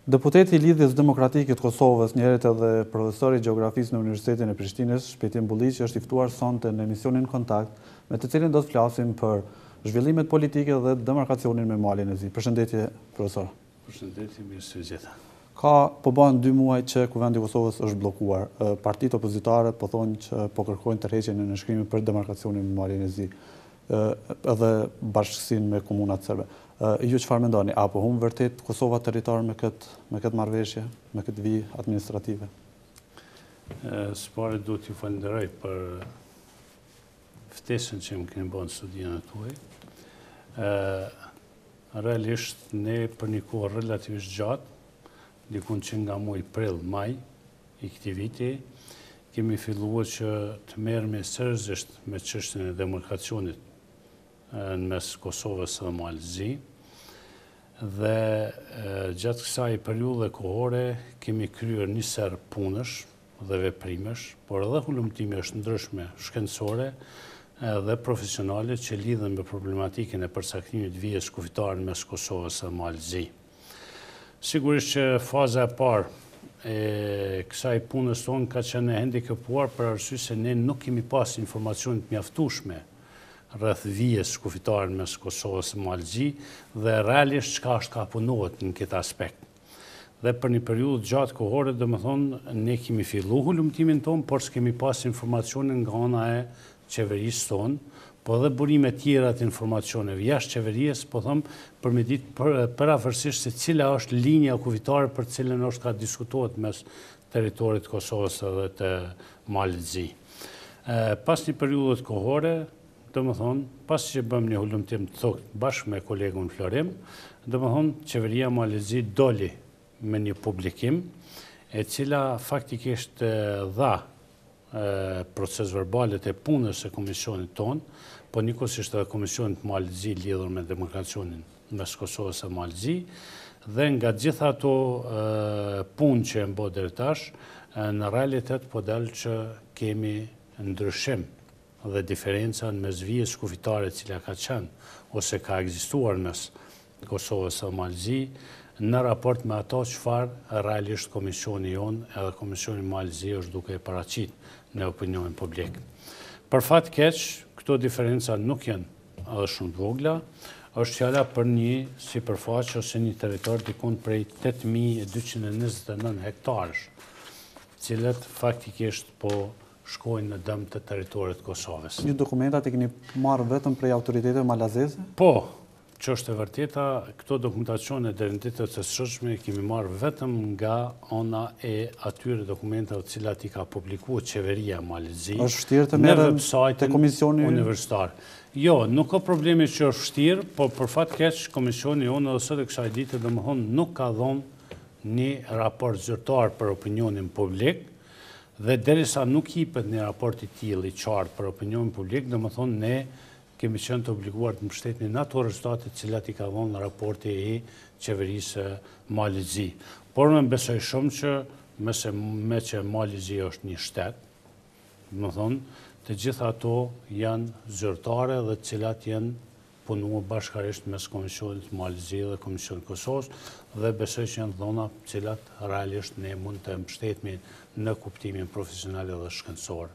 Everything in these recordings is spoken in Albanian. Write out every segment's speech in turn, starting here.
Deputeti i Lidhjes Demokratike të Kosovës, njëherët edhe profesori i gjeografisë në Universitetin e Prishtinës, Shpëtim Bulliqi, është i ftuar sonte në emisionin Kontakt, me të cilin do të flasim për zhvillimet politike dhe demarkacionin me malin e zi. Përshëndetje, profesor. Përshëndetje, mirë se vjen. Po bën 2 muaj që Kuvendi i Kosovës është bllokuar. Partitë opozitare po thonë që po kërkojnë tërheqjen e nënshkrimit për demarkacionin me malin e zi, edhe bashkësinë me komunat serbe. Ju çfarë mendoni? Apo humb vërtet Kosova territor me këtë marrëveshje, me këtë vijë administrative? Së pari duhet t'ju falenderoj për ftesën që më keni bën studion e tuaj. Realisht ne për një kohë relativisht gjatë, dikun që nga muaj prill, maj i këtij viti, kemi filluar që të merremi seriozisht me çështjen e demarkacionit në mes Kosovës dhe Malit të Zi. Dhe gjatë kësaj periudhe kohore kemi kryer një serë punësh dhe veprimesh, por edhe hulumtimesh ndryshme shkencore dhe profesionale që lidhen me problematikën e përcaktimit të vijës kufitare mes Kosovës dhe Malit të Zi. Sigurisht që faza e parë e kësaj punës tonë ka qenë e hendikepuar për arsye se ne nuk kemi pas informacione të mjaftueshme rreth vijës kufitare mes Kosovës dhe Malit të Zi dhe realisht çka është ka punohet në këtë aspekt. Dhe për një periudhë gjatë kohore, domethënë, ne kemi filluar hulumtimin tonë, por s'kemi pas informacione nga ana e qeverisë tonë, po edhe burime tjera të informacioneve jashtë qeverisë, po them për me ditë përafërsisht se cila është linja kufitare për cilën është ka diskutohet mes territorit të Kosovës dhe të Malit të Zi. Pas një periudhë kohore, domethënë, pas që bëm një hulumtim të thokt bashkë me kolegun Florim, domethënë qeveria Malit të Zi doli me një publikim, e cila faktikisht dha proces verbalet e punës e komisionit tonë, po njëkohësisht edhe komisionit Malit të Zi lidhur me demarkacionin mes Kosovës e Malit të Zi, dhe nga gjitha ato punë që e mbo deri tash, në realitet po dalë që kemi ndryshim dhe diferenca mes vijës kufitare cila ka qenë ose ka ekzistuar mes Kosovës e Malit të Zi, në raport me ato çfarë realisht komisioni jonë edhe komisioni Malit të Zi është duke e paraqit në opinionin publik. Për fat keq, këto diferenca nuk janë edhe shumë të vogla, është fjala për një sipërfaqe ose një territor dikon prej 8.229 hektarësh, cilët faktikisht po shkojnë në dëm të territorit të Kosovës. Një dokumentat e keni marrë vetëm prej autoriteteve malazeze? Po, që është e vërteta, këto dokumentacione deri në ditët e sotshme kemi marrë vetëm nga ana e atyre dokumentave të cilat i ka publikuar qeveria e Malit të Zi. Është vështirë të merren te komisioni universitar. Jo, nuk ka probleme që është vështirë, por për fat keq komisioni jonë edhe sot e kësaj dite domethënë nuk ka dhënë një raport zyrtar për opinionin publik, dhe derisa nuk jepet një raport i tillë i qartë për opinionin publik, domethënë ne kemi qenë të obliguar të mbështetemi në ato rezultate të cilat i ka dhënë raporti i qeverisë Malit të Zi. Por më besoj shumë që me që Mali të Zi është një shtet, domethënë të gjitha ato janë zyrtare dhe të cilat janë punuar bashkërisht mes Komisionit të Malit të Zi dhe Komisionit të Kosovës, dhe besoj që janë dhëna të cilat realisht ne mund të mbështetemi në kuptimin profesional dhe shkencor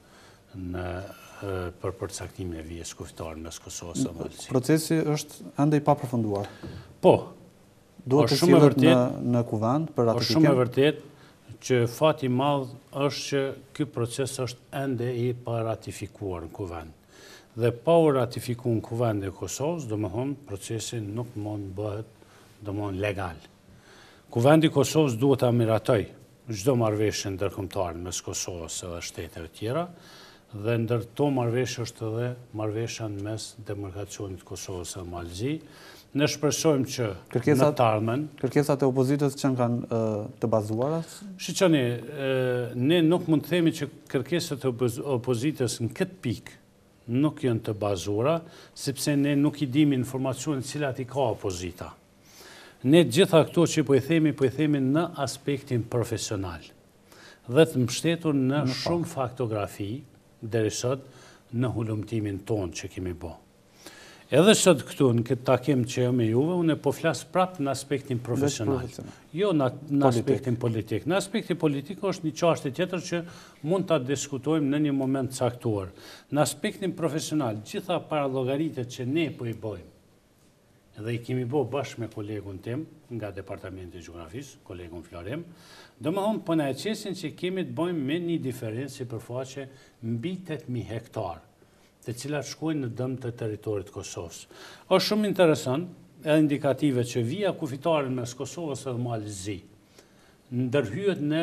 për përcaktimin e vijës kufitare mes Kosovës dhe Malit të Zi. Procesi është ende i papërfunduar. Po. Duhet të sillet në kuvend për ratifikim. Është shumë e vërtetë që fati i madh është që ky proces është ende i paratifikuar në kuvend. Dhe pa u ratifikuar në kuvend e Kosovës, domethënë procesi nuk mund bëhet legal. Kuvendi i Kosovës duhet ta miratoj çdo marrëveshje ndërkombëtare mes Kosovës dhe shteteve tjera, dhe ndër to marrëveshje është edhe marrëveshja mes demarkacionit të Kosovës dhe Malit të Zi. Ne shpresojmë që në të ardhmen kërkesat e opozitës që kanë të bazuara? Shiqoni, ne nuk mund të themi që kërkesat e opozitës në këtë pikë nuk janë të bazuara, sepse ne nuk i dimi informacionin cilat i ka opozita. Ne gjitha këto që po i themi në aspektin profesional dhe të mbështetur në shumë faktografi deri sot në hulumtimin tonë që kemi bo. Edhe sot këtu, në këtë takim që me juve, unë po flasë prapë në aspektin profesional. Jo në aspektin politik. Në aspektin politik është një çështje tjetër që mund ta diskutojmë në një moment caktuar. Në aspektin profesional, gjitha paralogaritet që ne po i bëjmë, edhe i kemi bërë bashkë me kolegun tim nga Departamenti i Gjeografisë, kolegun Florem, domethënë po na e qesin që kemi të bëjmë me një diferencë sipërfaqe mbi 8.000 hektar, të cilat shkojnë në dëm të teritorit Kosovës. Është shumë interesant, edhe indikative që vija kufitare mes Kosovës dhe Malit Zi ndërhyet në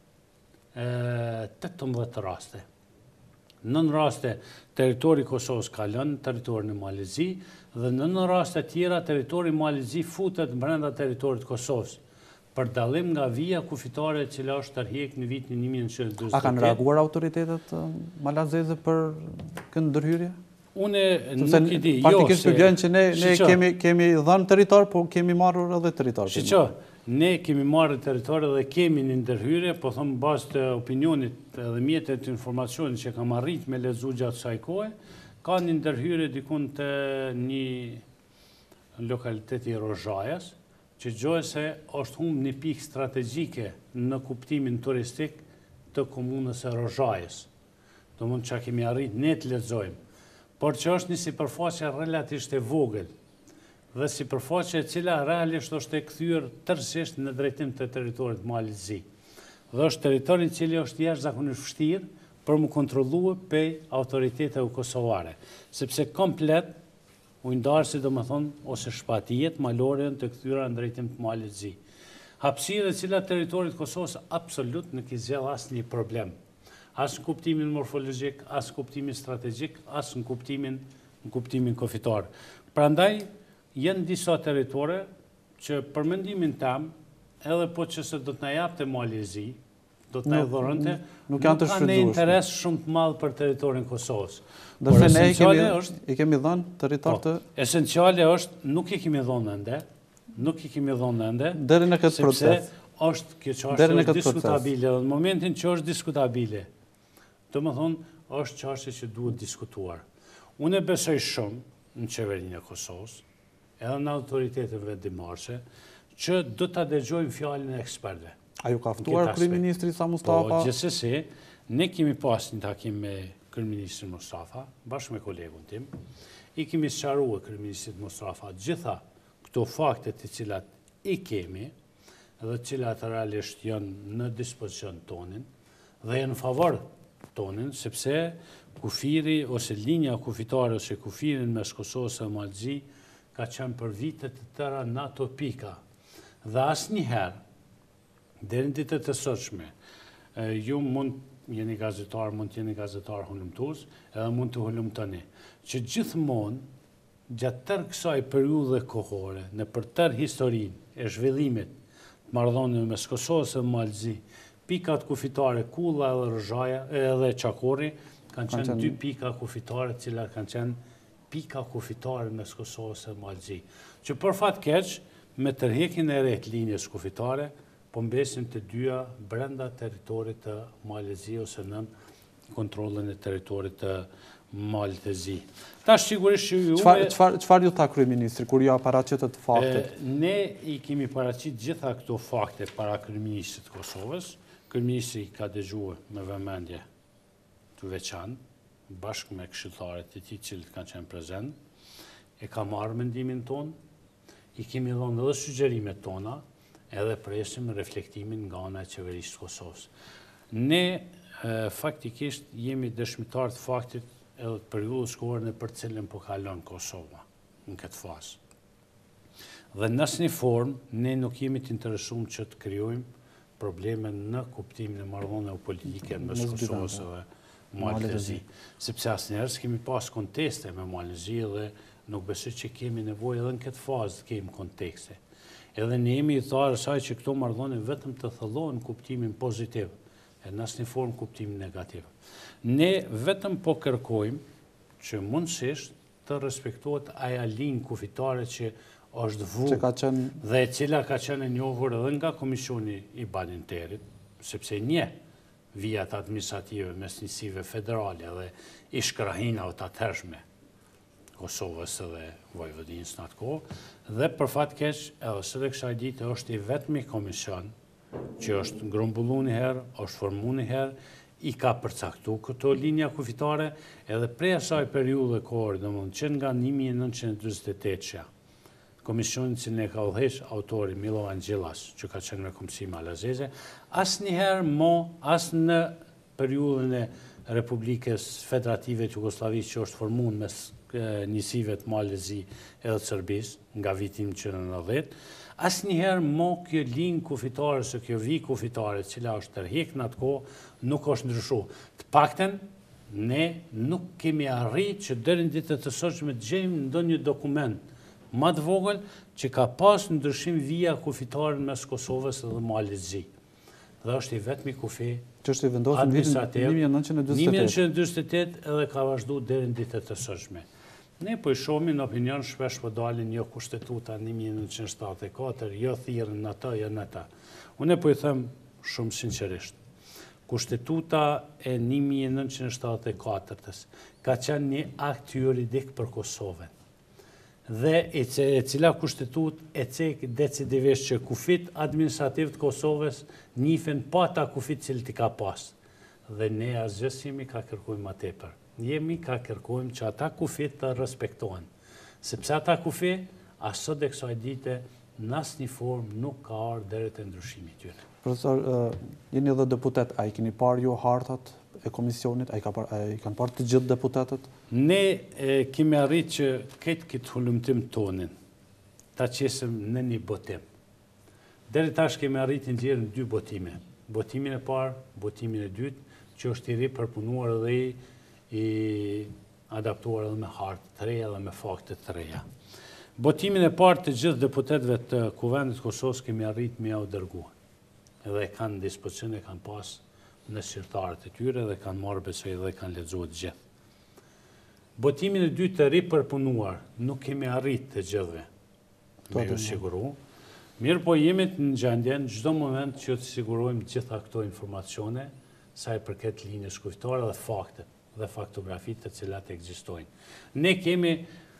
18 raste. Në 9 raste territori Kosovës ka lënë teritorin e Malit Zi dhe në 9 raste tjera territori i Malit Zi futet brenda teritorit Kosovës, për dallim nga vija kufitare që është tërheq në vitin 1948. A kanë reaguar autoritetet malazeze për këtë ndërhyrje? Unë nuk i di. Faktikisht vjen që ne kemi dhënë territor, po kemi marrur edhe territor. Ne kemi marrë territor dhe kemi një ndërhyrje, po them bazë të opinionit edhe mjetet të informacionit që kam arrit me lexu gjatë kësaj kohe, ka një ndërhyrje dikun të një lokaliteti Rozhajas, që gjojë se është humbë një pikë strategjike në kuptimin turistik të komunës e Rozhajës. Do mund që kemi arrit ne të lexojmë, por që është një sipërfaqe relativisht e vogël dhe sipërfaqe e cila realisht është e kthyer tërësisht në drejtim të teritorit Malit Zi. Dhe është territori i cili është jashtëzakonisht vështirë për mu kontrolluar pej autoriteteve kosovare, sepse komplet ujndarësi do më thonë, ose shpatijet malore të këthyra në drejtim të Malit Zi. Hapësirë e cila teritorit Kosovës absolut nuk i zgjidh asnjë një problem. As në kuptimin morfologjik, as në kuptimin strategjik, as në kuptimin kufitar. Prandaj, janë disa territore që për mendimin tam, edhe po që se do të na japte Malit Zi, do të na dhurante, nuk kanë një interes shumë të madh për territorin Kosovës. Dërse ne i kemi dhënë territor të... Esenciale është, nuk i kemi dhënë ende, deri në këtë proces. Sepse është kjo çështje është diskutabile, dhe në momentin që është diskutabile, do më thonë, është çështje që duhet diskutuar. Unë e besoj shumë në qeverinë e Kosovës, edhe në autoritetet vendimarrëse, që do ta dëgjojmë fjalën e ekspertëve. A ju ka ftuar kryeministri Sa Mustafa? Po, gjithsesi, ne kemi pas një takim me kryeministrin Mustafa, bashkë me kolegun tim. I kemi sqaruar kryeministrit Mustafa gjitha këto fakte të cilat i kemi dhe të cilat realisht janë në dispozicion tonin dhe janë në favor tonin, sepse kufiri ose linja kufitare ose kufirin mes Kosovës dhe Malit Zi ka qenë për vitet të tëra në ato pika. Dhe asnjëherë deri në ditët e sotshme, ju mund jeni gazetar, mund të jeni gazetar hulumtues, edhe mund të hulumtoni, që gjithmonë, gjatë tërë kësaj periudhe kohore, në për tërë historinë e zhvillimit të marrëdhënieve mes Kosovës dhe Malit Zi, pikat kufitare Kulla edhe Rozhaja edhe Çakori kanë qenë dy pika kufitare, të cilat kanë qenë pika kufitare mes Kosovës dhe Malit Zi. Që për fat keq, me tërheqjen e re të linjës kufitare, po mbesin të dyja brenda teritorit të Malit Zi ose në kontrollin e teritorit të Malit Zi. Tash sigurisht që juve... Çfarë ju tha kryeministri kur ju paraqitët faktet? Ne i kemi paraqit gjitha këto fakte para kryeministrit të Kosovës. Kryeministri ka dëgjuar me vëmendje të veçantë, bashkë me këshilltarët e tij që kanë qenë prezent, e ka marrë mendimin ton, i kemi dhënë edhe sugjerimet tona, edhe presim reflektimin nga ana e qeverisë së Kosovës. Ne faktikisht jemi dëshmitar të faktit edhe të periudhës kohore në për cilën po kalon Kosova në këtë fazë. Dhe në asnjë formë ne nuk jemi të interesuar që të krijojmë probleme në kuptimin e marrëdhënieve politike mes Kosovës dhe Malit Zi, sepse asnjëherë s'kemi pas konteste me Malit Zi dhe nuk besoj që kemi nevojë edhe në këtë fazë të kemi kontekste. Edhe ne jemi i tharë asaj që këto marrëdhënie vetëm të thellohen në kuptimin pozitiv, e në asnjë formë kuptimin negativ. Ne vetëm po kërkojmë që mundësisht të respektohet aja linjë kufitare që është vënë dhe e cila ka qenë e njohur edhe nga Komisioni i Banimterit, sepse një vijat administrative mes njësive federale dhe i shkrahinave të atëhershme Kosovës dhe Vojvodinës në atë kohë, dhe për fat keq, edhe së dhe kësaj dite është i vetmi komision që është grumbullu një herë, është formu një herë, i ka përcaktu këto linja kufitare, edhe prej asaj periudhe kohore, domethënë që nga 1948-ja, komisionin që ne ka udhëheq autori Milo Angjelas, që ka qenë me Komësi Malazeze, asnjëherë as në periudhën e Republikës Federative të Jugosllavisë që është formuar mes njësive të Malezi edhe të Serbisë nga vitin 1990, asnjëherë kjo linjë kufitare, se kjo vijë kufitare, cila është tërhequr në atë kohë, nuk është ndryshuar. Të paktën ne nuk kemi arritur që deri në ditët e sotshme të gjejmë ndonjë dokument më të vogël që ka pas ndryshim vija kufitare mes Kosovës dhe Malezi. Dhe është i vetmi kufi që është i vendosur në vitin 1948 edhe ka vazhdu deri në ditët e sotshme. Ne po i shohim në opinion shpesh po dalin jo kushtetuta 1974, jo thirrën në të, jo në të. Unë po i them shumë sinqerisht. Kushtetuta e 1974-s ka qenë një akt juridik për Kosovën. Dhe e cila kushtetut e cek decidivisht që kufit administrativ të Kosovës njifen pa ta kufit cilë t'i ka pas. Dhe ne asgjës jemi ka kërkujmë ma tepër. Jemi ka kërkujmë që ata kufit të respektohen. Sepse ata kufit, asot dhe kësaj dite, në asnjë formë nuk ka ardhur deri te ndryshimi i tyre. Profesor, jeni edhe deputet, a i keni parë ju hartat e komisionit, a i kanë parë të gjithë deputetët? Ne kemi arrit që këtë hulumtim tonin, ta qesim në një botim. Deri tash kemi arrit në gjerë në 2 botime. Botimin e parë, botimin e dytë, që është i ripërpunuar dhe i adaptuar edhe me hartë të reja dhe me fakte të reja. Botimin e parë të gjithë deputetëve të Kuvendit Kosovës kemi arrit me u dërguar. Edhe kanë dispozicion, kanë pas në shqiptarët e tyre dhe kanë marrë besoj dhe kanë lexuar të gjithë. Botimin e dytë të ripërpunuar nuk kemi arrit të gjithëve. Me ju siguru. Mirë po jemi në gjendje në çdo moment që të sigurojmë gjitha këto informacione sa i përket linjës kufitare dhe faktet dhe faktografitë të cilat ekzistojnë. Ne kemi,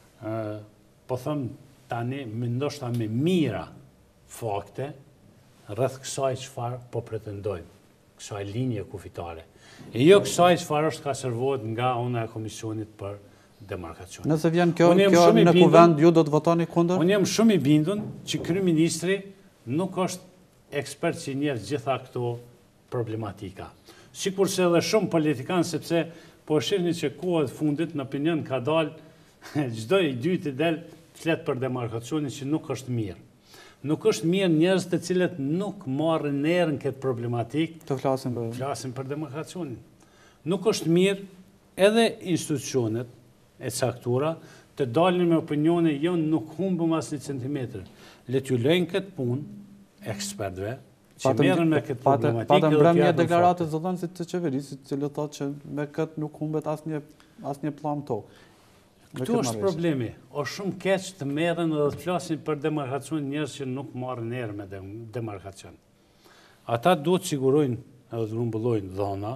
po them tani, ndoshta me mira fakte rreth kësaj çfarë po pretendojmë, kësaj linje kufitare. E jo kësaj çfarë është ka servohet nga ana e Komisionit për demarkacion. Nëse vjen kjo në kuvend, ju do të votoni kundër? Unë jam shumë i bindur që kryeministri nuk është ekspert që njeh gjitha këto problematika. Sikurse edhe shumë politikanë, sepse po shihni që kohët fundit në opinion ka dalë çdo i dytë del flet për demarkacionin që nuk është mirë. Nuk është mirë njerëz të cilët nuk marrin erën këtë problematik të flasin për demarkacionin. Nuk është mirë edhe institucionet e caktura të dalin me opinione jo nuk humbëm as 1 centimetër. Le t'ju lejnë këtë punë ekspertëve që merren me këtë problematikë. Patëm mbrëmje deklaratës zëdhënësit të qeverisë, i cili thotë që me këtë nuk humbet asnjë pllam tokë. Këtu është problemi. Është shumë keq të merren dhe të flasin për demarkacion njerëz që nuk marrin erë me demarkacion. Ata duhet sigurojnë edhe të grumbullojnë dhona,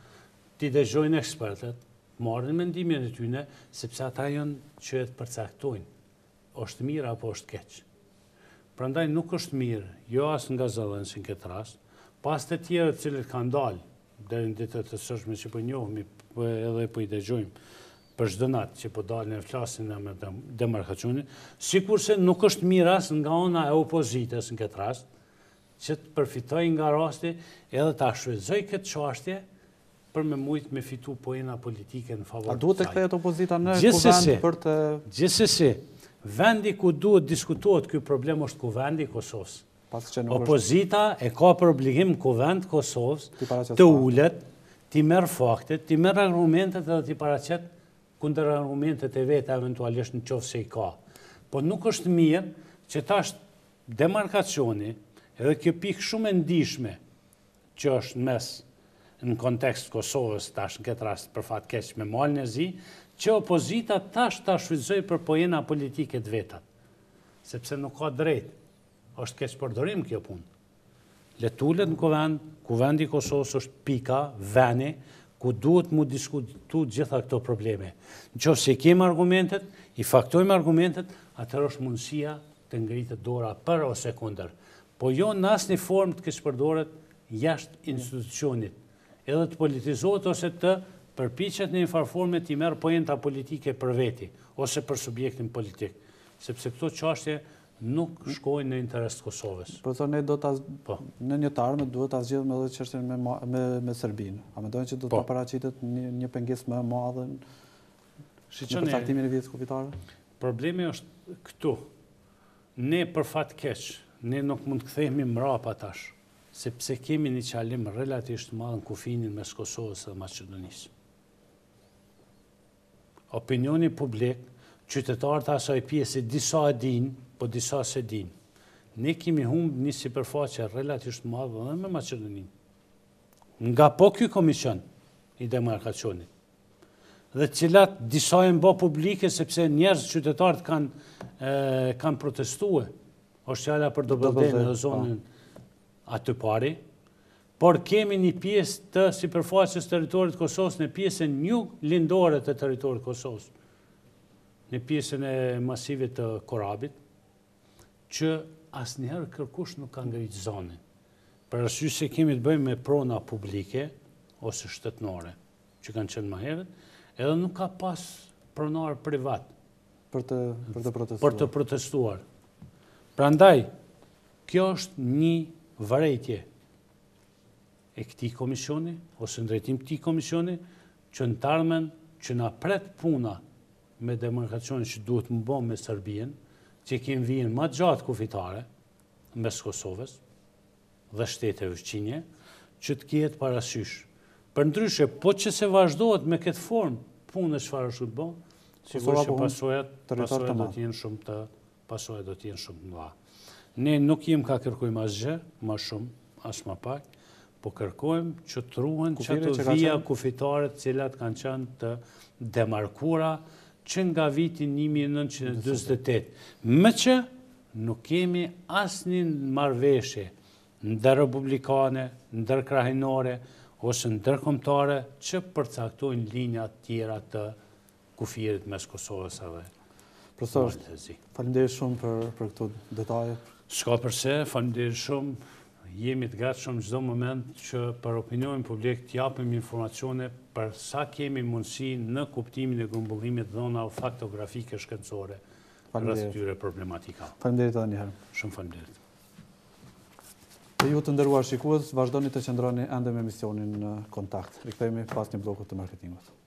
t'i dëgjojnë ekspertët, marrin mendimin e tyre, sepse ata janë që të përcaktojnë. Është mirë apo është keq. Prandaj nuk është mirë, jo as nga zëdhënësi në këtë rast, pas të tjerë të cilët kanë dalë deri në ditët e sotshme që po njohemi edhe po i dëgjojmë për çdo natë që po dalin e flasin me demarkacionin, sikurse nuk është mirë as nga ana e opozitës në këtë rast, që të përfitojë nga rasti edhe ta shfrytëzojë këtë çështje për me mujt me fitu pojena politike në favor të saj. A duhet të kthehet opozita në kuvend për të... Gjithsesi, vendi ku duhet diskutohet ky problem është kuvendi i Kosovës. Opozita e ka për obligim kuvend të Kosovës të ulet, t'i merr faktet, t'i merr argumentet edhe t'i paraqet kundër argumentet e veta eventualisht në qoftë se i ka. Po nuk është mirë që tash demarkacioni edhe kjo pikë shumë e ndihshme që është mes në kontekst Kosovës tash në këtë rast për fat keq me malin e zi, që opozita tash ta shfrytëzoj për pojena politike të vetat. Sepse nuk ka drejt. Është keq përdorim kjo punë. Le t'ulet në kuvendi i Kosovës është pika, veni, ku duhet mu diskutu gjitha këto probleme. Në qoftë se kemi argumentet, i faktojmë argumentet, atëherë është mundësia të ngritet dora për ose kundër. Po jo në asnjë formë të keq përdoret jashtë institucionit, edhe të politizohet ose të përpiqet në një farë forme të merr pojenta politike për veti ose për subjektin politik, sepse këto çështje nuk shkojnë në interes të Kosovës. Profesor, ne do ta në një të ardhmen duhet ta zgjidhim edhe çështjen me Serbinë. A mendoni që do të paraqitet një pengesë më e madhe në përcaktimin e vjetës kufitare? Problemi është këtu. Ne për fat keq, ne nuk mund të kthehemi mbrapa tash, sepse kemi një qalim relativisht të madh në kufinin mes Kosovës dhe Maqedonisë. Opinioni publik, qytetarët asaj pjesë disa e din, po disa se din. Ne kemi humbë një sipërfaqe relativisht madhe edhe me Maqedoninë. Nga po ky komision i demarkacionit. Dhe cilat disa e mbo publike sepse njerëz qytetarët kanë protestuar. Është fjala për Dobëlden në zonën aty pari, por kemi një pjesë të sipërfaqes territorit të Kosovës në pjesën jug lindore të territorit të Kosovës, në pjesën e masivit të Korabit, që asnjëherë kërkush nuk ka ngritë zonën. Për arsye se kemi të bëjmë me prona publike ose shtetënore, që kanë qenë më herët, edhe nuk ka pas pronar privat për të protestuar. Prandaj, kjo është një vërejtje e këtij komisioni, ose ndrejtim këtij komisioni, që në të ardhmen që na pret puna me demarkacionin që duhet më bë me Serbinë, që kemi vijën më gjatë kufitare mes Kosovës dhe shteteve fëmijë, që të ketë parasysh. Përndryshe, po që se vazhdohet me këtë formë, punë çfarë është bë, sigurisht që pasojat do të jenë shumë të mëdha. Ne nuk jemi ka kërkojmë asgjë, më shumë, as më pak, po kërkojmë që të ruhen çato vija kufitare të cilat kanë qenë të demarkuara që nga viti 1948. Me që nuk kemi asnjë marrëveshje ndërrepublikane, ndërkrahinore ose ndërkombëtare që përcaktojnë linja të tjera të kufirit mes Kosovës edhe. Profesor, faleminderit shumë për këto detaje. S'ka përse, faleminderit shumë. Jemi të gatshëm çdo moment që për opinionin publik të japim informacione për sa kemi mundësi në kuptimin e grumbullimit dhëna faktografike shkencore rreth këtyre problematikave. Faleminderit edhe një herë. Shumë faleminderit. Dhe ju të nderuar shikues, vazhdoni të qëndroni ende me emisionin Kontakt. Rikthehemi pas një bloku të marketingut.